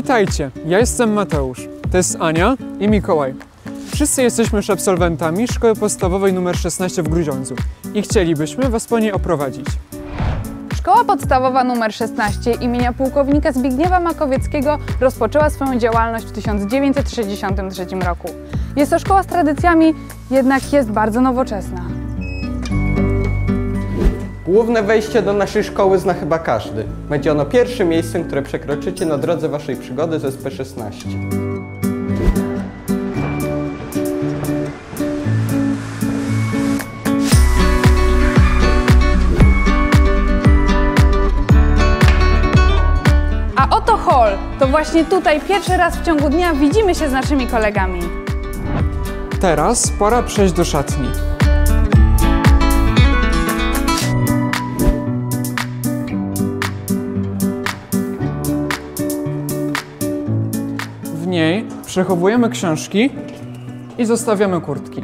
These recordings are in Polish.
Witajcie, ja jestem Mateusz, to jest Ania i Mikołaj. Wszyscy jesteśmy już absolwentami Szkoły Podstawowej nr 16 w Grudziądzu i chcielibyśmy Was po niej oprowadzić. Szkoła Podstawowa nr 16 imienia pułkownika Zbigniewa Makowieckiego rozpoczęła swoją działalność w 1963 roku. Jest to szkoła z tradycjami, jednak jest bardzo nowoczesna. Główne wejście do naszej szkoły zna chyba każdy. Będzie ono pierwszym miejscem, które przekroczycie na drodze Waszej przygody z SP16. A oto hol. To właśnie tutaj pierwszy raz w ciągu dnia widzimy się z naszymi kolegami. Teraz pora przejść do szatni. W niej przechowujemy książki i zostawiamy kurtki.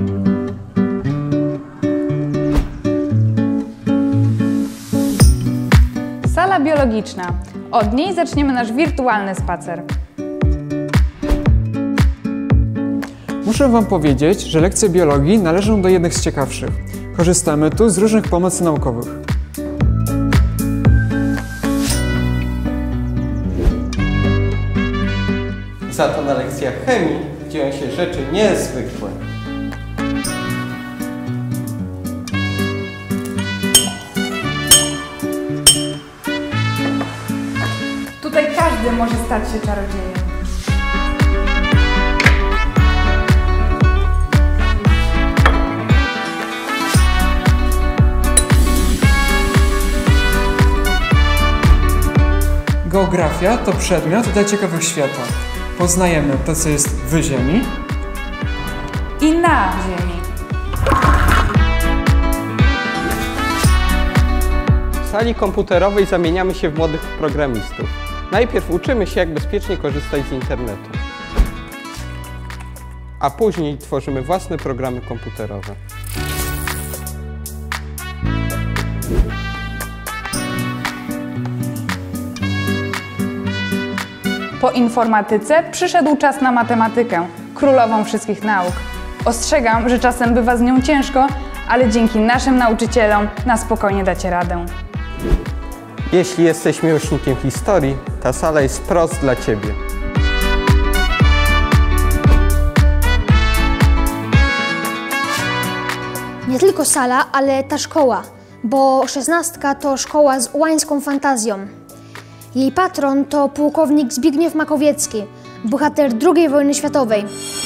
Sala biologiczna. Od niej zaczniemy nasz wirtualny spacer. Muszę Wam powiedzieć, że lekcje biologii należą do jednych z ciekawszych. Korzystamy tu z różnych pomocy naukowych. Za to na lekcjach chemii dzieją się rzeczy niezwykłe. Tutaj każdy może stać się czarodziejem. Geografia to przedmiot dla ciekawych świata. Poznajemy to, co jest w Ziemi I na Ziemi. W sali komputerowej zamieniamy się w młodych programistów. Najpierw uczymy się, jak bezpiecznie korzystać z internetu. A później tworzymy własne programy komputerowe. Po informatyce przyszedł czas na matematykę, królową wszystkich nauk. Ostrzegam, że czasem bywa z nią ciężko, ale dzięki naszym nauczycielom na spokojnie dacie radę. Jeśli jesteś miłośnikiem historii, ta sala jest wprost dla Ciebie. Nie tylko sala, ale ta szkoła, bo 16 to szkoła z ułańską fantazją. Jej patron to pułkownik Zbigniew Makowiecki, bohater II wojny światowej.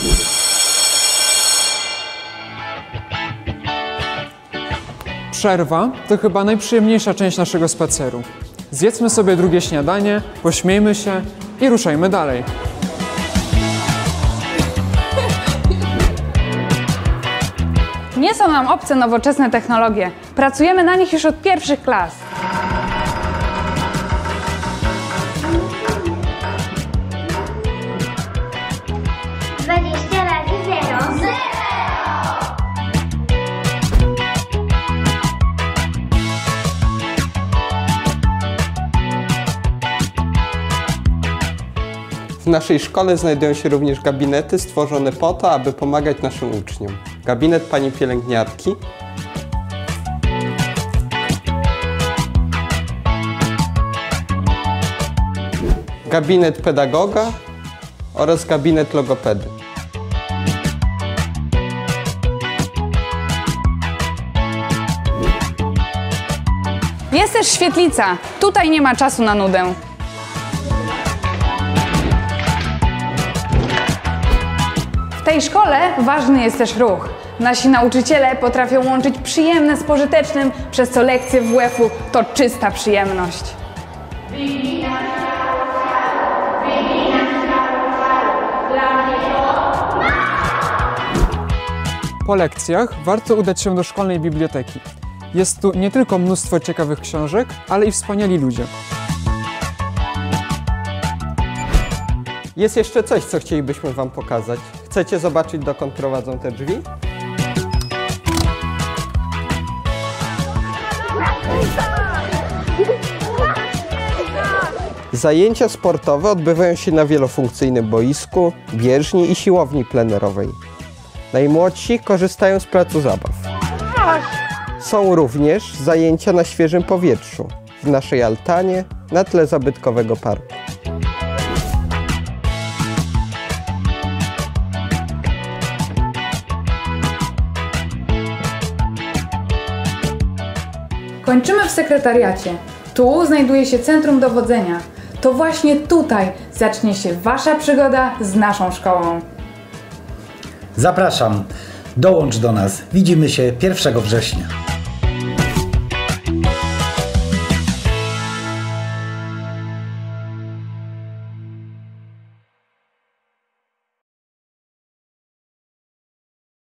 Przerwa to chyba najprzyjemniejsza część naszego spaceru. Zjedzmy sobie drugie śniadanie, pośmiejmy się i ruszajmy dalej. Nie są nam obce nowoczesne technologie. Pracujemy na nich już od pierwszych klas. W naszej szkole znajdują się również gabinety stworzone po to, aby pomagać naszym uczniom. Gabinet pani pielęgniarki, gabinet pedagoga oraz gabinet logopedy. Jest też świetlica. Tutaj nie ma czasu na nudę. W tej szkole ważny jest też ruch. Nasi nauczyciele potrafią łączyć przyjemne z pożytecznym, przez co lekcje WF-u to czysta przyjemność. Po lekcjach warto udać się do szkolnej biblioteki. Jest tu nie tylko mnóstwo ciekawych książek, ale i wspaniali ludzie. Jest jeszcze coś, co chcielibyśmy Wam pokazać. Chcecie zobaczyć, dokąd prowadzą te drzwi? Zajęcia sportowe odbywają się na wielofunkcyjnym boisku, bieżni i siłowni plenerowej. Najmłodsi korzystają z placu zabaw. Są również zajęcia na świeżym powietrzu, w naszej altanie, na tle zabytkowego parku. Kończymy w sekretariacie. Tu znajduje się centrum dowodzenia. To właśnie tutaj zacznie się Wasza przygoda z naszą szkołą. Zapraszam, dołącz do nas. Widzimy się 1 września.